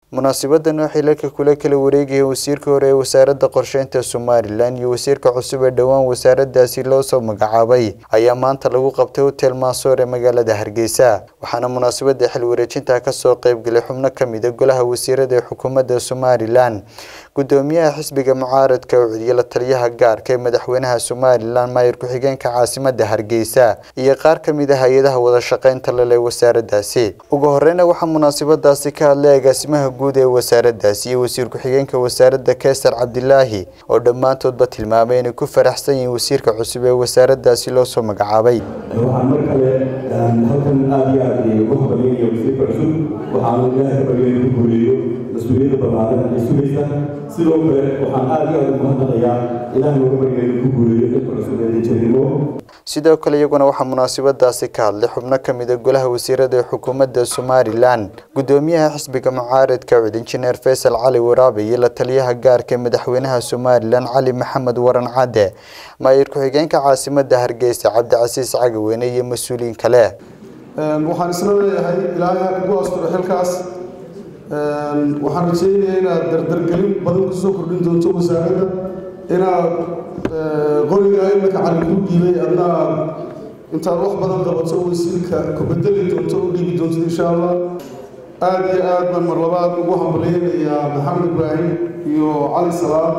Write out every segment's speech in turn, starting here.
munaasabaddan waxay la kala wareegayeen wasiirka hore ee wasaaradda qorsheynta Somaliland iyo wasiirka cusub ee dhawaan wasaaraddaasi loo soo magacaabay ayaa maanta lagu qabtay hotel Mansour ee magaalada Hargeysa waxaana munaasabadda xil wareejinta ka soo qayb galay xubno kamid ah golaha wasiirada ee xukuumadda Somaliland gudoomiyaha xisbiga mucaaradka iyo la taliyaha gaarka ee madaxweynaha Somaliland maayir ku xigeenka caasimadda Hargeysa iyo qaar kamid ah hay'adaha wada shaqeynta la leh wasaaraddaasi ugu horreyn waxa munaasabadaasi ka hadlay agaasimaha guud ee wasaaraddaasi iyo wasiir ku xigeenka wasaaradda Kaysar Cabdilaahi oo dhamaantoodba tilmaamay inay ku faraxsan yihiin wasiirka cusub ee wasaaraddaasi loo soo magacaabay waxaan markale halkan aad iyo aad ugu habeeyay wasiirka cusub waxaan ilaahay bariyay ku guuleeyo mas'uuliyadda ballaaran ee sugaysa sidoo kale waxaan aad iyo aad ugu mahadnaqayaa ilaahay ugu bariyay ku guuleeyo inta cusub ee jirimo sidoo kale iyaguna waxa munaasabadaasi ka hadlay xubno kamid ah golaha wasiirada ee xukuumadda Somaliland gudoomiyaha xisbiga mucaaradka injineer Faisal Cali Waraabe iyo la taliyaha gaarka ee madaxweynaha Somaliland Cali Maxamed Waran Cade maayir ku xigeenka caasimadda Hargeysa Cabdicasiis Cagaweyne iyo mas'uuliyiin kale waxaan isla leeyahay ilaahay ku asturo xilkaas waxaan rajaynayaa inaad dardargelin badan ku soo kordhin doonto wasaaradda inaad qoriga imika cali ku dhiibay adna intaad wax badan qabato wasiirka ku bedeli doonto u dhiibi doonto insha Allah aad iyo aad baan mar labaad ugu hambaleynayaa Maxamed Ibrahim iyo Cali Salaad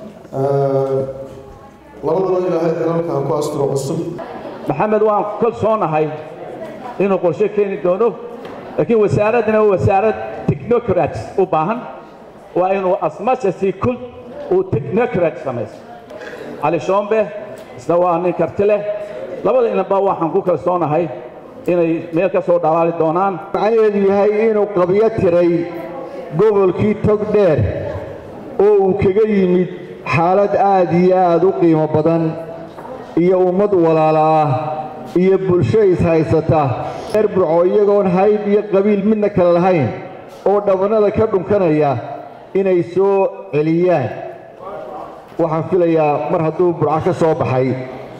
labadaba ilaahay xelalka ku asturo cusub Maxamed waan kalsoonahay inuu qorshe keeni doono laakiin wasaaradna waa wasaarad technocrats u baahan waa inuu asmaasasi kul oo technocrats sameeyo Ali Shombe isna waa nin karti leh labada inaba waxaan ku kalsoonahay inay meel ka soo dhawaali doonaan macnaheedu yahay inuu qabiyo tiray gobolkii Togdheer oo uu kaga yimid xaalad aad iyo aad u qiimo badan iyo ummad walaala ah iyo bulsho is haysata Burco iyagoon hayb iyo qabiil midna kala lahayn oo dhabanada ka dhunkanaya inay soo celiyaan waxaan filayaa mar hadduu Burco ka soo baxay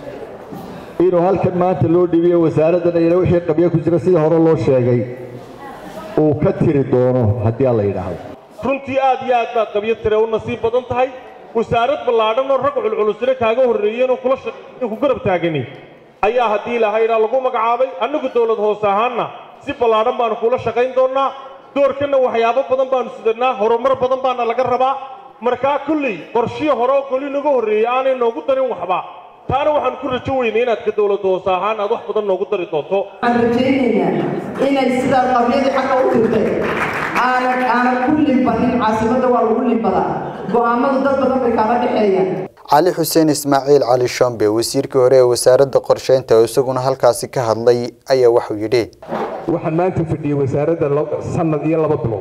inuu halkan maanta loo dhibiyo wasaaradda iyo wixii qabiyo ku jira sida hore loo sheegay oo ka tiri doono haddii la yiraahdo runtii aad iyo aad baad qabiyo tire u nasiib badan tahay wasaarad ballaadhan oo rag culculus kaaga horreeyeen oo kula shaqeeyay ku garab taagani ayaa haddii ilaahayna lagu magacaabay annagu dawlad hoos ahaana si ballaadhan baan kula shaqeyn doonaa doorkana waxyaabo badan baan sudanaa horumar badan baan laga rabaa markaa kulli qorshiyo hore oo kulli nagu horreeyay aanay noogu darin waxba taana waxaan ku rajo weynaa inaad ka dawlad hoos ahaan aad wax badan noogu dari doonto aan rajaynayaa inay sida qabyada xaq u tirtay aan kulli badin caasimadda waa lagu libadaa go'aamada dad badan bay kala dhaxeeyaan علي حسين إسماعيل علي شامبي وزير كوريا وزارة قرشين توسقنا هالكاسي كهضلي أي وحو يدي وحنان تفدي وزارة سنة دي الله بطلو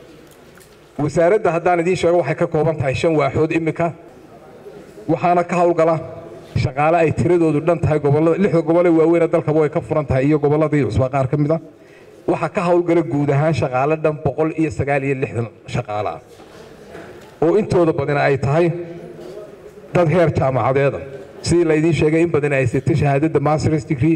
وزارة هدان دي شغل وحكا كوبان تايشان واحد إمكا وحانا كهول قلا شغالة أي تريدو دودان تاي قبلا لحو قبلا ووينا دالك بوي كفران تاي إيو قبلا دي عصبا قار كمدا وحكا هول قلا قودهان شغالة دان بقول إيا سقالي اللحظة شغالة وإنتو دبادنا أي تاي dad heer jaamacadeed sidii la idin sheegay in badan ay siitay shahaadada master's degree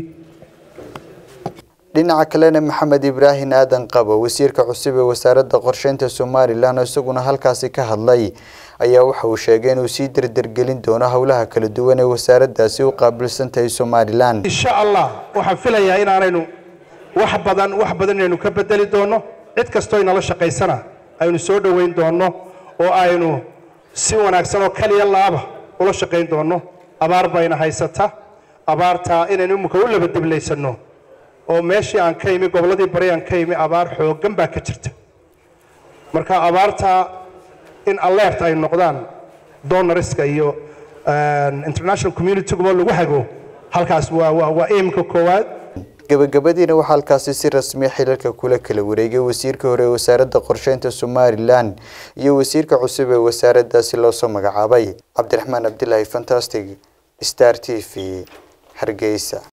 dhinaca kalena Maxamed Ibrahim Aadan Qabo wasiirka cusub ee wasaaradda qorsheynta Somaliland isaguna halkaasi ka hadlay ayaa waxa uu sheegay inuu si dardargelin doono hawlaha kala duwan ee wasaaraddaasi u qaabilsan tahay Somaliland insha Allah waxaan filayaa in aanaynu wax badan inaynu ka bedeli doono cid kastoo inala shaqeysana aynu soo dhaweyn doono oo aynu si wanaagsan oo kaliya laaba ula shaqeyn doono abaar bayna haysata abaarta inaynu imika u laba diblaysano oo meeshii aan ka imi goboladii bari aan ka imi abaar xoogan baa ka jirta marka abaarta in alert ay noqdaan donorska iyo international community kuma lagu hago halkaas waa aimka koowaad gabagabadiina waxa halkaasi si rasmi xilalka kula kala wareegay wasiirka hore ee wasaaradda qorsheynta Somaliland iyo wasiirka cusub ee wasaaraddaasi loo soo magacaabay Cabdiraxmaan Abdullaahi Fantastic Star TV Hargeysa